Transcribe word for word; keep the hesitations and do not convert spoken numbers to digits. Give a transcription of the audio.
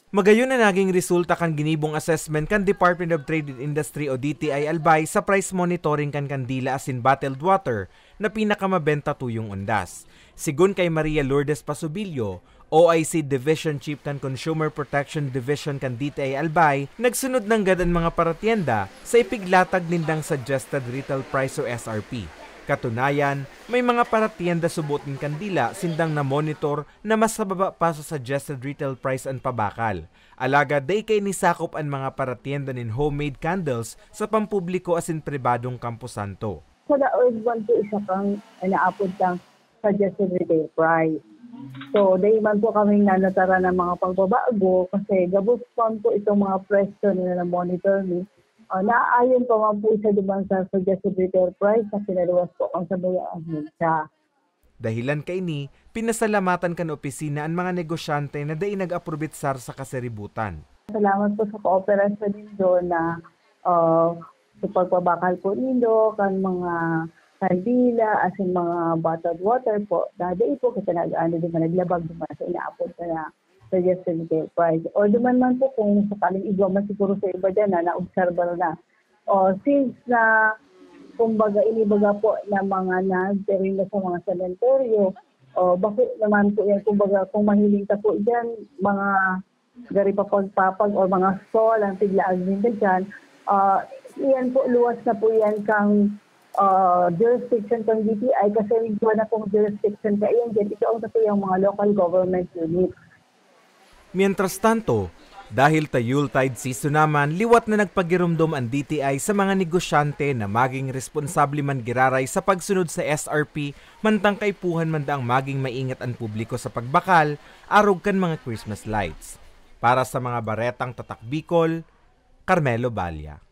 Magayon na naging resulta kan ginibong assessment kan Department of Trade and Industry o D T I Albay sa price monitoring kan kandila asin bottled water na pinakamabenta tuyong undas. Sigun kay Maria Lourdes Pasubilyo, O I C Division Chief kan Consumer Protection Division kan D T I Albay, nagsunod ng gadan mga paratienda sa ipiglatag nindang suggested retail price o S R P. Katunayan, may mga paratienda subutin kandila sindang na monitor na mas sababa pa sa suggested retail price ang pabakal. Alaga day kay nisakop ang mga paratienda nin homemade candles sa pampubliko asin pribadong Camposanto. Sa daog man po isa kang inaapod kang suggested retail price. So, day man po kaming nanatara ng mga pagbabago kasi gabos pa po itong mga presyo nila na monitor ni. Uh, naaayon pa man po isa diba sa suggested retail price na pinaluwas po ang sabayaan siya. Dahilan kay ni, pinasalamatan kan opisina ang mga negosyante na day nag-aprobit sar sa kaseributan. Salamat po sa kooperasyon nindo na uh, sa pagpabakal po nindo kan mga kandila as in mga bottled water po. Dahil po kasi nag-ano din naglabag naman sa inaapod na suggested retail price. O duman man po kung sakaling igwa man siguro sa iba dyan na na-observe na. O since na kumbaga inibaga po na mga nagtirin na sa mga sementeryo, o bakit naman po yan kumbaga kung mahiling ka po dyan, mga gari pa pagpapag o mga stall ang tiglaag din dyan, uh, yan po luwas na po yan kang uh, jurisdiction ng D T I kasi igwa na pong jurisdiction ka yan dyan. Ito ang kasi yung mga local government units. Mientras tanto, dahil ta Yuletide season naman, liwat na nagpagirumdom ang D T I sa mga negosyante na maging responsable man giraray sa pagsunod sa S R P, mantang kaipuhan man daang maging maingat ang publiko sa pagbakal, arog kan mga Christmas lights. Para sa mga baretang tatak Bicol, Carmelo Balya.